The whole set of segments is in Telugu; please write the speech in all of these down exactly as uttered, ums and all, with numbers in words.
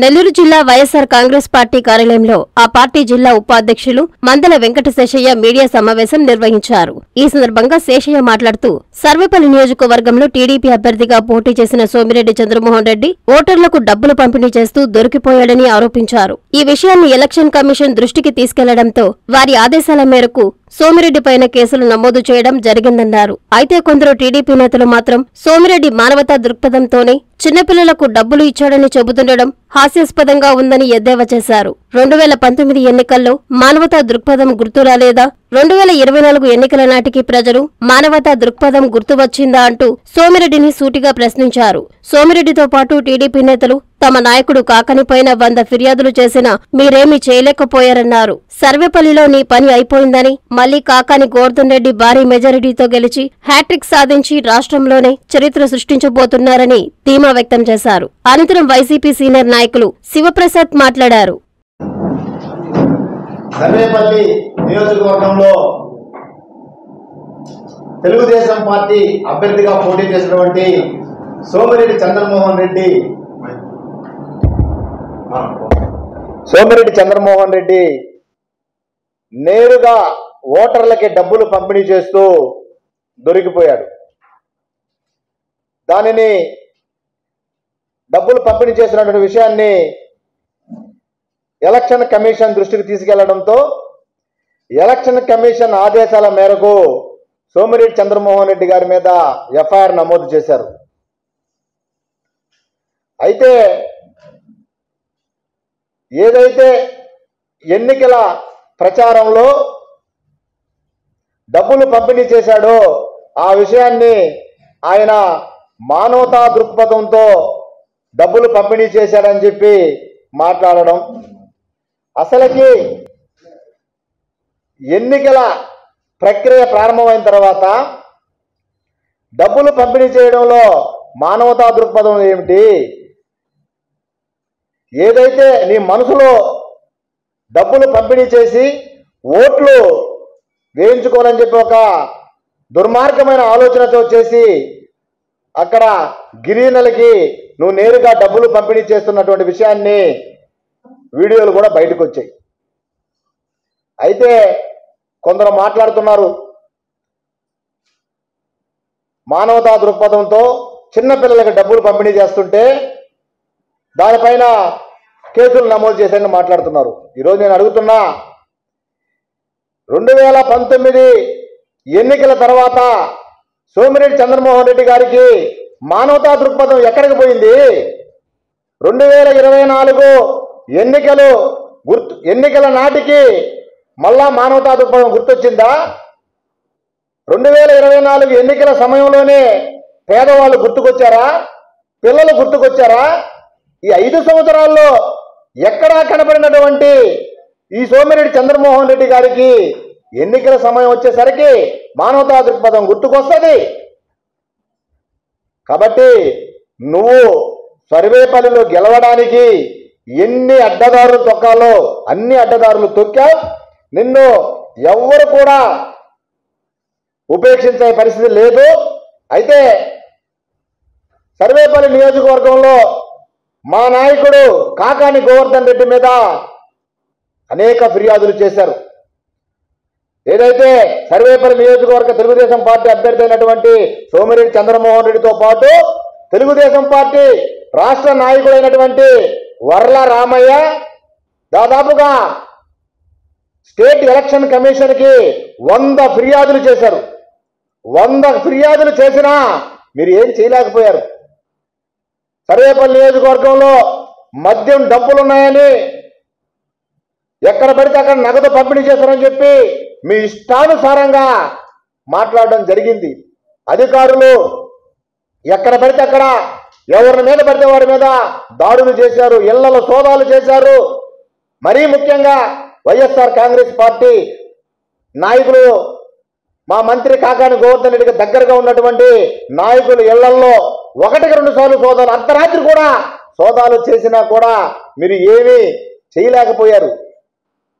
నెల్లూరు జిల్లా వైఎస్సార్ కాంగ్రెస్ పార్టీ కార్యాలయంలో ఆ పార్టీ జిల్లా ఉపాధ్యక్షులు మందల వెంకట శేషయ్య మీడియా సమావేశం నిర్వహించారు. ఈ సందర్భంగా శేషయ్య మాట్లాడుతూ సర్వేపల్లి నియోజకవర్గంలో టీడీపీ అభ్యర్థిగా పోటీ చేసిన సోమిరెడ్డి చంద్రమోహన్ రెడ్డి ఓటర్లకు డబ్బులు పంపిణీ చేస్తూ దొరికిపోయాడని ఆరోపించారు. ఈ విషయాన్ని ఎలక్షన్ కమిషన్ దృష్టికి తీసుకెళ్లడంతో వారి ఆదేశాల మేరకు సోమిరెడ్డిపైన కేసులు నమోదు చేయడం జరిగిందన్నారు. అయితే కొందరు టీడీపీ నేతలు మాత్రం సోమిరెడ్డి మానవతా దృక్పథంతోనే చిన్నపిల్లలకు డబ్బులు ఇచ్చాడని చెబుతుండడం హాస్యాస్పదంగా ఉందని ఎద్దేవా చేశారు. రెండు వేల పంతొమ్మిది ఎన్నికల్లో మానవతా దృక్పథం గుర్తురాలేదా? రెండు వేల ఇరవై నాలుగు ఎన్నికల నాటికి ప్రజలు మానవతా దృక్పథం గుర్తు వచ్చిందా అంటూ సోమిరెడ్డిని సూటిగా ప్రశ్నించారు. సోమిరెడ్డితో పాటు టీడీపీ నేతలు తమ నాయకుడు కాకనిపైన వంద ఫిర్యాదులు చేసినా మీరేమీ చేయలేకపోయారన్నారు. సర్వేపల్లిలో నీ పని అయిపోయిందని మళ్లీ కాకాని గోవర్ధన్ రెడ్డి భారీ మెజారిటీతో గెలిచి హ్యాట్రిక్ సాధించి రాష్ట్రంలోనే చరిత్ర సృష్టించబోతున్నారని ధీమా వ్యక్తం చేశారు. అనంతరం వైసీపీ సీనియర్ నాయకులు శివప్రసాద్ మాట్లాడారు. సర్వేపల్లి నియోజకవర్గంలో తెలుగుదేశం పార్టీ అభ్యర్థిగా పోటీ చేసినటువంటి సోమిరెడ్డి చంద్రమోహన్ రెడ్డి సోమిరెడ్డి చంద్రమోహన్ రెడ్డి నేరుగా ఓటర్లకి డబ్బులు పంపిణీ చేస్తూ దొరికిపోయాడు. దానిని డబ్బులు పంపిణీ చేసినటువంటి విషయాన్ని ఎలక్షన్ కమిషన్ దృష్టికి తీసుకెళ్లడంతో ఎలక్షన్ కమిషన్ ఆదేశాల మేరకు సోమిరెడ్డి చంద్రమోహన్ రెడ్డి గారి మీద ఎఫ్ఐఆర్ నమోదు చేశారు. అయితే ఏదైతే ఎన్నికల ప్రచారంలో డబ్బులు పంపిణీ చేశాడో ఆ విషయాన్ని ఆయన మానవతా దృక్పథంతో డబ్బులు పంపిణీ చేశాడని చెప్పి మాట్లాడడం, అసలుకి ఎన్నికల ప్రక్రియ ప్రారంభమైన తర్వాత డబ్బులు పంపిణీ చేయడంలో మానవతా దృక్పథం ఏమిటి? ఏదైతే నీ మనసులో డబ్బులు పంపిణీ చేసి ఓట్లు వేయించుకోవాలని చెప్పి ఒక దుర్మార్గమైన ఆలోచనతో చేసి అక్కడ గిరిజనులకి నువ్వు నేరుగా డబ్బులు పంపిణీ చేస్తున్నటువంటి విషయాన్ని వీడియోలు కూడా బయటకు వచ్చాయి. అయితే కొందరు మాట్లాడుతున్నారు మానవతా దృక్పథంతో చిన్నపిల్లలకి డబ్బులు పంపిణీ చేస్తుంటే దానిపైన కేసులు నమోదు చేశారని మాట్లాడుతున్నారు. ఈరోజు నేను అడుగుతున్నా, రెండు వేల పంతొమ్మిది ఎన్నికల తర్వాత సోమిరెడ్డి చంద్రమోహన్ రెడ్డి గారికి మానవతా దృక్పథం ఎక్కడికి పోయింది? రెండు వేల ఇరవై నాలుగు ఎన్నికలు గుర్తు ఎన్నికల నాటికి మళ్ళా మానవతా దృక్పథం గుర్తొచ్చిందా? రెండు వేల ఇరవై నాలుగు ఎన్నికల సమయంలోనే పేదవాళ్ళు గుర్తుకొచ్చారా? పిల్లలు గుర్తుకొచ్చారా? ఈ ఐదు సంవత్సరాల్లో ఎక్కడా కనపడినటువంటి ఈ సోమిరెడ్డి చంద్రమోహన్ రెడ్డి గారికి ఎన్నికల సమయం వచ్చేసరికి మానవతా దృక్పథం గుర్తుకొస్తుంది. కాబట్టి నువ్వు సర్వేపల్లిలో గెలవడానికి ఎన్ని అడ్డదారులు తొక్కాలో అన్ని అడ్డదారులు తొక్కావు. నిన్ను ఎవ్వరు కూడా ఉపేక్షించే పరిస్థితి లేదు. అయితే సర్వేపల్లి నియోజకవర్గంలో మా నాయకుడు కాకాని గోవర్ధన్ రెడ్డి మీద అనేక ఫిర్యాదులు చేశారు. ఏదైతే సర్వేపల్లి నియోజకవర్గ తెలుగుదేశం పార్టీ అభ్యర్థి అయినటువంటి సోమిరెడ్డి చంద్రమోహన్ రెడ్డితో పాటు తెలుగుదేశం పార్టీ రాష్ట్ర నాయకుడైనటువంటి వర్ల రామయ్య దాదాపుగా స్టేట్ ఎలక్షన్ కమిషన్ కి వంద ఫిర్యాదులు చేశారు. వంద ఫిర్యాదులు చేసినా మీరు ఏం చేయలేకపోయారు. సర్వేపల్లి నియోజకవర్గంలో మద్యం డబ్బులున్నాయని ఎక్కడ పడితే అక్కడ నగదు పంపిణీ చేస్తారని చెప్పి మీ ఇష్టానుసారంగా మాట్లాడడం జరిగింది. అధికారులు ఎక్కడ పడితే అక్కడ ఎవరి మీద పడితే వారి మీద దాడులు చేశారు, ఇళ్లలో సోదాలు చేశారు. మరీ ముఖ్యంగా వైఎస్ఆర్ కాంగ్రెస్ పార్టీ నాయకులు మా మంత్రి కాకాని గోవర్ధన్ రెడ్డికి దగ్గరగా ఉన్నటువంటి నాయకులు ఇళ్లల్లో ఒకటికి రెండు సార్లు సోదాలు, అర్ధరాత్రి కూడా సోదాలు చేసినా కూడా మీరు ఏమీ చేయలేకపోయారు.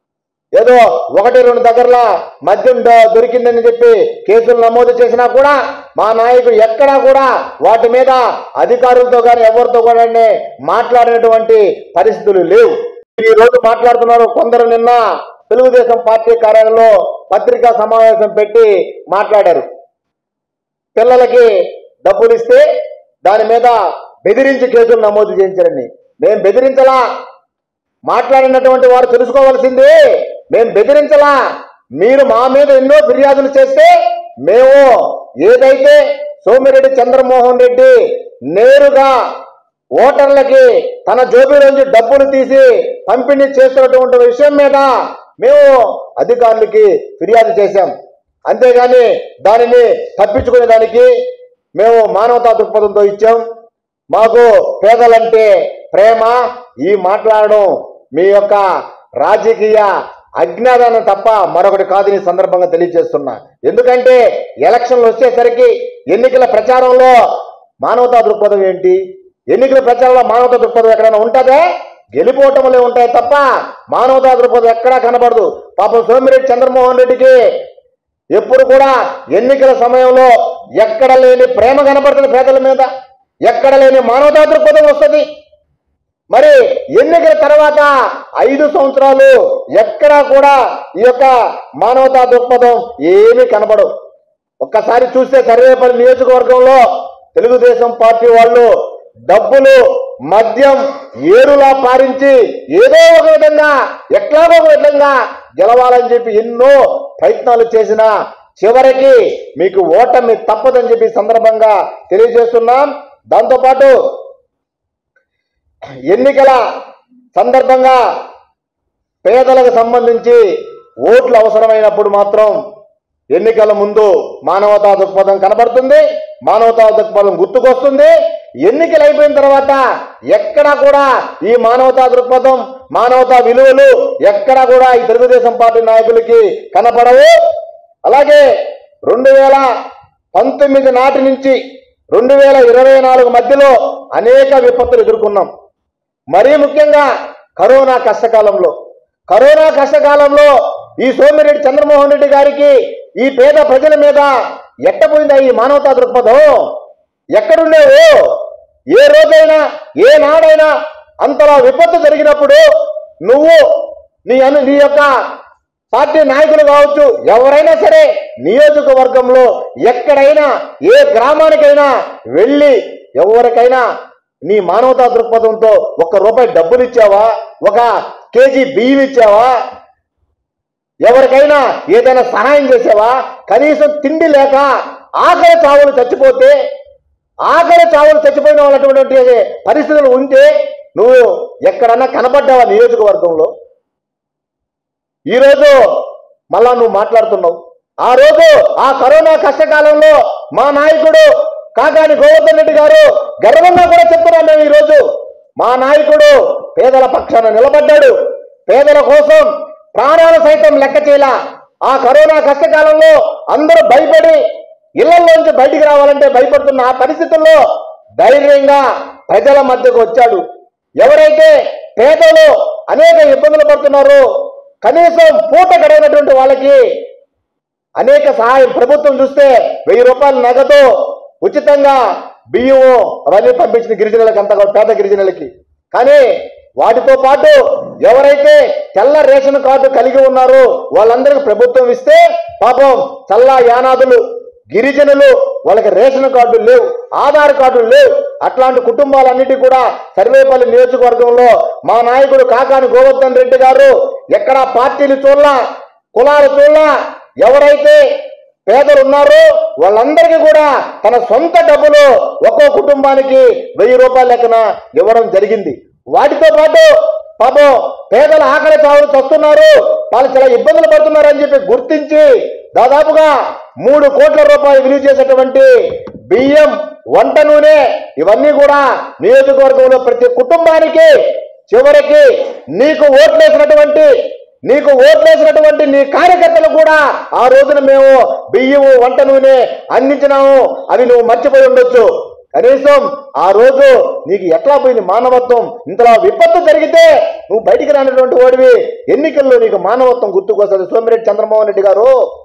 ఏదో ఒకటి రెండు దగ్గరలో మద్యం దొరికిందని చెప్పి కేసులు నమోదు చేసినా కూడా మా నాయకుడు ఎక్కడా కూడా వాటి మీద అధికారులతో కానీ ఎవరితో కూడా మాట్లాడినటువంటి పరిస్థితులు లేవు. ఈ రోజు మాట్లాడుతున్నారు కొందరు. నిన్న తెలుగుదేశం పార్టీ కార్యాలయంలో పత్రికా సమావేశం పెట్టి మాట్లాడారు. పిల్లలకి డబ్బులు ఇస్తే దాని మీద బెదిరించి కేసులు నమోదు చేయించారని. మేము బెదిరించలా, మాట్లాడినటువంటి వారు తెలుసుకోవాల్సింది మేము బెదిరించలా. మీరు మా మీద ఎన్నో ఫిర్యాదులు చేస్తే మేము ఏదైతే సోమిరెడ్డి చంద్రమోహన్ రెడ్డి నేరుగా ఓటర్లకి తన జోబీలోంచి డబ్బులు తీసి పంపిణీ చేస్తున్నటువంటి విషయం మీద మేము అధికారులకి ఫిర్యాదు చేశాం. అంతేగాని దానిని తప్పించుకునే దానికి మేము మానవతా దృక్పథంతో ఇచ్చాం. మాకు పేదలంటే ప్రేమ. ఈ మాట్లాడడం మీ యొక్క రాజకీయ అజ్ఞానాన్ని తప్ప మరొకటి కాదని సందర్భంగా తెలియజేస్తున్నా. ఎందుకంటే ఎలక్షన్లు వచ్చేసరికి ఎన్నికల ప్రచారంలో మానవతా దృక్పథం ఏంటి? ఎన్నికల ప్రచారంలో మానవతా దృక్పథం ఎక్కడైనా ఉంటుందా? గెలిపోవటంలో ఉంటాయి తప్ప మానవతా దృక్పథం ఎక్కడా కనబడదు. పాపం సోమిరెడ్డి చంద్రమోహన్ రెడ్డికి ఎప్పుడు కూడా ఎన్నికల సమయంలో ఎక్కడ లేని ప్రేమ కనబడుతుంది పేదల మీద, ఎక్కడ లేని మానవతా దృక్పథం వస్తుంది. మరి ఎన్నికల తర్వాత ఐదు సంవత్సరాలు ఎక్కడా కూడా ఈ యొక్క మానవతా దృక్పథం ఏమీ కనబడవు. ఒక్కసారి చూస్తే సర్వేపల్లి నియోజకవర్గంలో తెలుగుదేశం పార్టీ వాళ్ళు డబ్బులు మద్యం ఏరులా పారించి ఏదో ఒక విధంగా ఎట్లాగో ఒక విధంగా గెలవాలని చెప్పి ఎన్నో ప్రయత్నాలు చేసినా చివరికి మీకు ఓటమి తప్పదని చెప్పి సందర్భంగా తెలియజేస్తున్నాం. దాంతోపాటు ఎన్నికల సందర్భంగా పేదలకు సంబంధించి ఓట్లు అవసరమైనప్పుడు మాత్రం ఎన్నికల ముందు మానవతా దృక్పథం కనబడుతుంది, మానవతా దృక్పథం గుర్తుకొస్తుంది. ఎన్నికలు అయిపోయిన తర్వాత ఎక్కడా కూడా ఈ మానవతా దృక్పథం, మానవతా విలువలు ఎక్కడా కూడా ఈ తెలుగుదేశం పార్టీ నాయకులకి కనపడవు. అలాగే రెండు వేల పంతొమ్మిది నాటి నుంచి రెండు వేల ఇరవై నాలుగు మధ్యలో అనేక విపత్తులు ఎదుర్కొన్నాం. మరీ ముఖ్యంగా కరోనా కష్టకాలంలో కరోనా కష్టకాలంలో ఈ సోమిరెడ్డి చంద్రమోహన్ రెడ్డి గారికి ఈ పేద ప్రజల మీద ఎట్టపోయిందా ఈ మానవతా దృక్పథం? ఎక్కడుండేవు? ఏ రోజైనా ఏ నాడైనా అంతలా విపత్తు జరిగినప్పుడు నువ్వు నీ అను నీ యొక్క పార్టీ నాయకులు కావచ్చు, ఎవరైనా సరే నియోజకవర్గంలో ఎక్కడైనా ఏ గ్రామానికైనా వెళ్ళి ఎవరికైనా నీ మానవతా దృక్పథంతో ఒక్క రూపాయి డబ్బులు ఇచ్చావా? ఒక కేజీ బియ్యం ఇచ్చావా? ఎవరికైనా ఏదైనా సహాయం చేసావా? కనీసం తిండి లేక ఆకలి చావులు చచ్చిపోతే ఆకలి చావులు చచ్చిపోయిన వాళ్ళటువంటి పరిస్థితులు ఉంటే నువ్వు ఎక్కడన్నా కనపడ్డావా నియోజకవర్గంలో? ఈరోజు మళ్ళా నువ్వు మాట్లాడుతున్నావు. ఆ రోజు ఆ కరోనా కష్టకాలంలో మా నాయకుడు కాకాని గోవర్ధన్ రెడ్డి గారు గర్వంగా కూడా చెప్తున్నాం మేము. ఈరోజు మా నాయకుడు పేదల పక్షాన నిలబడ్డాడు. పేదల కోసం ప్రాణాలు సైతం లెక్క చేయలా. ఆ కరోనా కష్టకాలంలో అందరూ భయపడి ఇళ్లలోంచి బయటికి రావాలంటే భయపడుతున్న ఆ పరిస్థితుల్లో ధైర్యంగా ప్రజల మధ్యకు వచ్చాడు. ఎవరైతే పేదలు అనేక ఇబ్బందులు పడుతున్నారో కనీసం పూట గడవనటువంటి వాళ్ళకి అనేక సహాయం ప్రభుత్వం చూస్తే వెయ్యి రూపాయల నగదు ఉచితంగా బియ్యం అవన్నీ పంపించిన గిరిజనులకి, అంత పేద గిరిజనులకి. కానీ వాటితో పాటు ఎవరైతే తెల్ల రేషన్ కార్డు కలిగి ఉన్నారో వాళ్ళందరికీ ప్రభుత్వం ఇస్తే పాపం చల్లా యానాదులు గిరిజనులు వాళ్ళకి రేషన్ కార్డులు లేవు, ఆధార్ కార్డులు లేవు. అట్లాంటి కుటుంబాలన్నిటి కూడా సర్వేపల్లి నియోజకవర్గంలో మా నాయకుడు కాకాని గోవర్ధన్ రెడ్డి గారు ఎక్కడా పార్టీలు చూడలా, కులాలు చూడలా, ఎవరైతే పేదలు ఉన్నారో వాళ్ళందరికీ కూడా తన సొంత డబ్బులు ఒక్కో కుటుంబానికి వెయ్యి రూపాయల లెక్కన ఇవ్వడం జరిగింది. వాటితో పాటు పాపం పేదల ఆకలి చావులు చస్తున్నారు, వాళ్ళు చాలా ఇబ్బందులు పడుతున్నారు అని చెప్పి గుర్తించి దాదాపుగా మూడు కోట్ల రూపాయలు విలువ చేసేటువంటి బియ్యం, వంట నూనె ఇవన్నీ కూడా నియోజకవర్గంలో ప్రతి కుటుంబానికి చివరికి నీకు ఓట్లేసినటువంటి నీకు ఓట్లేసినటువంటి నీ కార్యకర్తలు కూడా ఆ రోజున మేము బియ్యము వంట నూనె అందించినాము. అవి నువ్వు మర్చిపోయి ఉండొచ్చు. కనీసం ఆ రోజు నీకు ఎట్లా పోయింది మానవత్వం? ఇంతలా విపత్తు జరిగితే నువ్వు బయటికి రానటువంటి వాడివి, ఎన్నికల్లో నీకు మానవత్వం గుర్తుకొస్తుంది. సోమిరెడ్డి చంద్రమోహన్ రెడ్డి గారు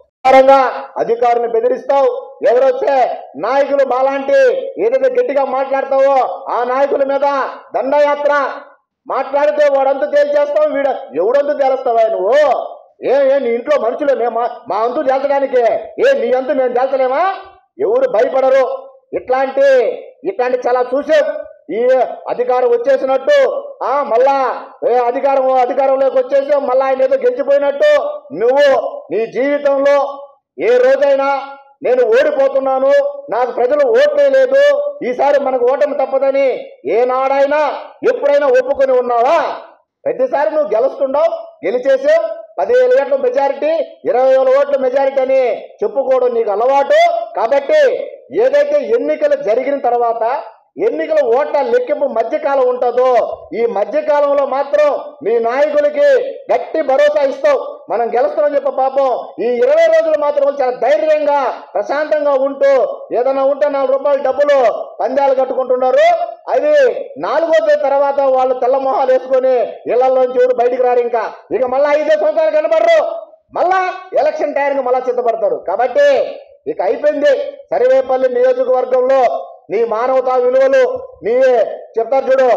అధికారులను బెదిరిస్తావు, ఎవరొస్తే నాయకులు మాలాంటి ఏదైతే గట్టిగా మాట్లాడతావో ఆ నాయకుల మీద దండయాత్ర మాట్లాడితే వాడంతా తేల్చేస్తావు, వీడ ఎవడంతా తేలుస్తావా నువ్వు? ఏ ఏ నీ ఇంట్లో మనుషులే మేము మా అంతు తేల్చడానికే, ఏ నీ అంతు మేము తేల్చలేమా? ఎవరు భయపడరు. ఇట్లాంటి ఇట్లాంటి చాలా చూసాం. ఈ అధికారం వచ్చేసినట్టు ఆ మళ్ళా అధికారం అధికారంలోకి వచ్చేసాం, మళ్ళా ఆయన ఏదో గెలిచిపోయినట్టు నువ్వు నీ జీవితంలో ఏ రోజైనా నేను ఓడిపోతున్నాను, నాకు ప్రజలు ఓట్లే లేదు, ఈసారి మనకు ఓటమి తప్పదని ఏనాడైనా ఎప్పుడైనా ఒప్పుకొని ఉన్నావా? ప్రతిసారి నువ్వు గెలుస్తుండవు, గెలిచేసావు. పదివేల ఓట్ల మెజారిటీ, ఇరవై వేల ఓట్ల మెజారిటీ అని చెప్పుకోవడం నీకు అలవాటు. కాబట్టి ఏదైతే ఎన్నికలు జరిగిన తర్వాత ఎన్నికల ఓట్ల లెక్కింపు మధ్యకాలం ఉంటుందో ఈ మధ్యకాలంలో మాత్రం మీ నాయకులకి గట్టి భరోసా ఇస్తావు, మనం గెలుస్తామని చెప్ప పాపం ఈ ఇరవై రోజులు మాత్రం చాలా ధైర్యంగా ప్రశాంతంగా ఉంటూ ఏదైనా ఉంటే నాలుగు రూపాయల డబ్బులు పందాలు కట్టుకుంటున్నారు. అది నాలుగో తేదీ తర్వాత వాళ్ళు తెల్లమొహాలు వేసుకొని ఇళ్లలోంచి ఎవరు బయటికి రారు. ఇంకా ఇక మళ్ళా ఐదే సంవత్సరాలు కనబడరు, మళ్ళా ఎలక్షన్ టైంకి మళ్ళా సిద్ధపడతారు. కాబట్టి ఇక అయిపోయింది. సర్వేపల్లి నియోజకవర్గంలో నీ మానవతా విలువలు నీ చెప్తారు చూడు,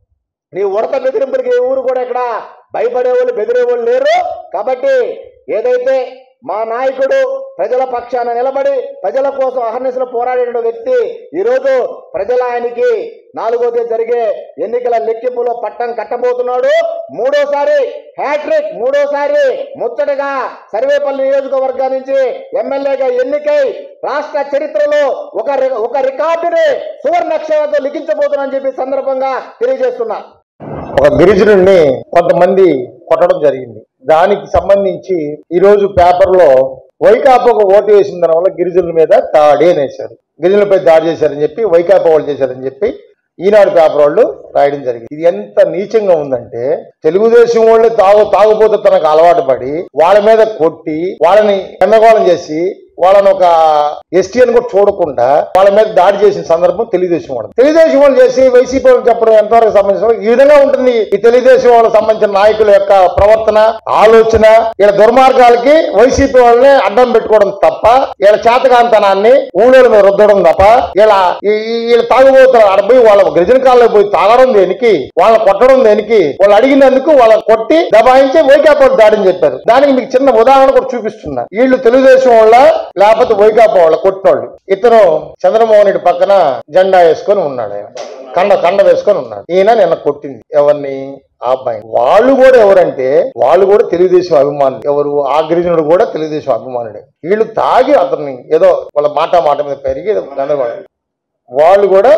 నీ ఉడత బెదిరింపులకి ఊరు కూడా ఇక్కడ భయపడేవాళ్ళు బెదిరేవాళ్ళు లేరు. కాబట్టి ఏదైతే మా నాయకుడు ప్రజల పక్షాన నిలబడి ప్రజల కోసం అహర్నిశలు పోరాడిన వ్యక్తి ఈరోజు ప్రజల ఆయనకి నాలుగో తేదీ జరిగే ఎన్నికల లెక్కింపులో పట్టం కట్టబోతున్నాడు. మూడోసారి హ్యాట్రిక్, మూడోసారి ముచ్చటగా సర్వేపల్లి నియోజకవర్గం నుంచి ఎమ్మెల్యేగా ఎన్నికై రాష్ట్ర చరిత్రలో ఒక ఒక రికార్డుని సువర్ణాక్షరాలతో లిఖించబోతున్నానని చెప్పి సందర్భంగా తెలియజేస్తున్నా. ఒక గిరిజనుడిని కొంతమంది కొట్టడం జరిగింది. దానికి సంబంధించి ఈ రోజు పేపర్లో వైకాపాకు ఓటు వేసిన దాని వల్ల గిరిజనుల మీద దాడి అనేసారు, గిరిజనులపై దాడి చేశారని చెప్పి వైకాపా వాళ్ళు చేశారని చెప్పి ఈనాడు పేపర్ వాళ్ళు రాయడం జరిగింది. ఇది ఎంత నీచంగా ఉందంటే తెలుగుదేశం వాళ్ళు తాగు తాగుపోతే తనకు అలవాటు పడి వాళ్ళ మీద కొట్టి వాళ్ళని ఎన్నగోళం చేసి వాళ్ళని ఒక ఎస్టీ అని కూడా చూడకుండా వాళ్ళ మీద దాడి చేసిన సందర్భం తెలుగుదేశం వాళ్ళు తెలుగుదేశం వాళ్ళు చేసి వైసీపీ వాళ్ళు చెప్పడం ఎంతవరకు సంబంధించిన ఈ విధంగా ఉంటుంది. ఈ తెలుగుదేశం వాళ్ళకి సంబంధించిన నాయకుల యొక్క ప్రవర్తన, ఆలోచన, వీళ్ళ దుర్మార్గాలకి వైసీపీ వాళ్ళని అడ్డం పెట్టుకోవడం తప్ప వీళ్ళ చేతకాంతనాన్ని ఊళ్ళో మీద రుద్దడం తప్ప వీళ్ళ వీళ్ళు తాగుబోతున్నారు. అక్కడ పోయి వాళ్ళ గిరిజన కాలంలో పోయి తాగడం దేనికి, వాళ్ళని కొట్టడం దేనికి, వాళ్ళు అడిగినందుకు వాళ్ళని కొట్టి దబాయించి వైకాపా దాడిని చెప్పారు. దానికి మీకు చిన్న ఉదాహరణ కూడా చూపిస్తున్నా. వీళ్ళు తెలుగుదేశం వాళ్ళ లేకపోతే వైకాపా వాళ్ళ కొట్టినోళ్ళు. ఇతను చంద్రమోహన్ రెడ్డి పక్కన జెండా వేసుకొని ఉన్నాడు, ఆయన కండ కండ వేసుకొని ఉన్నాడు. ఈయన నిన్న కొట్టింది ఎవరిని? ఆ అబ్బాయి. వాళ్ళు కూడా ఎవరంటే వాళ్ళు కూడా తెలుగుదేశం అభిమానులు. ఎవరు? ఆ గిరిజనుడు కూడా తెలుగుదేశం అభిమానుడే. వీళ్ళు తాగి అతన్ని ఏదో వాళ్ళ మాట మాట మీద పెరిగి గందరగోళం. వాళ్ళు కూడా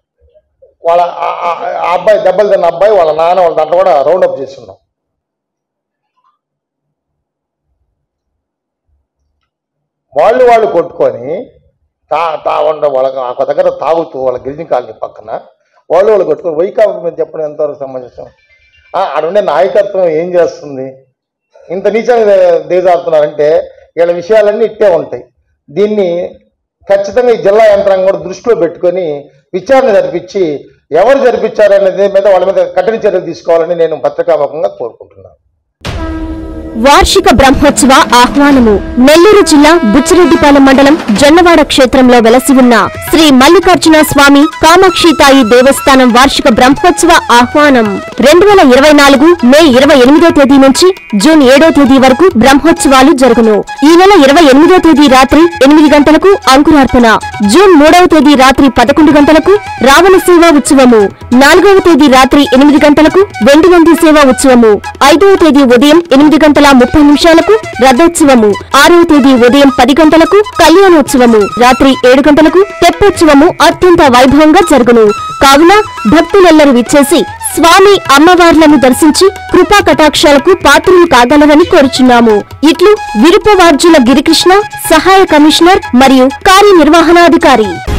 వాళ్ళ ఆ అబ్బాయి దెబ్బలు తిన్న అబ్బాయి వాళ్ళ నాన్న వాళ్ళ దాంట్లో కూడా రౌండ్ అప్ చేస్తున్నాం. వాళ్ళు వాళ్ళు కొట్టుకొని తా తాగుండ వాళ్ళ ఒక దగ్గర తాగుతూ వాళ్ళ గిరిజన కాలనీ పక్కన వాళ్ళు వాళ్ళు కొట్టుకొని వైకాపా మీద చెప్పడం ఎంతవరకు సమంజసం? అక్కడుండే నాయకత్వం ఏం చేస్తుంది? ఇంత నీచంగా దిగజారుతున్నారంటే వీళ్ళ విషయాలన్నీ ఇట్టే ఉంటాయి. దీన్ని ఖచ్చితంగా ఈ జిల్లా యంత్రాంగం కూడా దృష్టిలో పెట్టుకొని విచారణ జరిపించి ఎవరు జరిపించారనేది మీద వాళ్ళ మీద కఠిన చర్యలు తీసుకోవాలని నేను పత్రికాముఖంగా కోరుకుంటున్నాను. వార్షిక బ్రహ్మోత్సవ ఆహ్వానము. నెల్లూరు జిల్లా బుచ్చిరెడ్డిపాలెం మండలం జొన్నవాడ క్షేత్రంలో వెలసి ఉన్న శ్రీ మల్లికార్జున స్వామి కామాక్షితాయి దేవస్థానం వార్షిక బ్రహ్మోత్సవ ఆహ్వానం రెండు వేల ఇరవై నాలుగు మే ఇరవై ఎనిమిదో తేదీ నుంచి జూన్ ఏడో తేదీ వరకు బ్రహ్మోత్సవాలు జరుగును. ఈ నెల ఇరవై ఎనిమిదో తేదీ రాత్రి ఎనిమిది గంటలకు అంకురార్పణ, జూన్ మూడవ తేదీ రాత్రి పదకొండు గంటలకు రావణ సేవా ఉత్సవము, నాలుగవ తేదీ రాత్రి ఎనిమిది గంటలకు వెండి నంది సేవా ఉత్సవము, ఐదవ తేదీ ఉదయం ఎనిమిది గంటల ముప్పై నిమిషాలకు రథోత్సవము, ఆరవ తేదీ ఉదయం పది గంటలకు కళ్యాణోత్సవము, రాత్రి ఏడు గంటలకు తెప్పోత్సవము అత్యంత వైభవంగా జరుగును. కావున భక్తులెల్లరూ విచ్చేసి స్వామి అమ్మవార్లను దర్శించి కృపా కటాక్షాలకు పాత్రలు కాగలరని కోరుచున్నాము. ఇట్లు విరుపవార్జుల గిరికృష్ణ, సహాయ కమిషనర్ మరియు కార్యనిర్వహణాధికారి.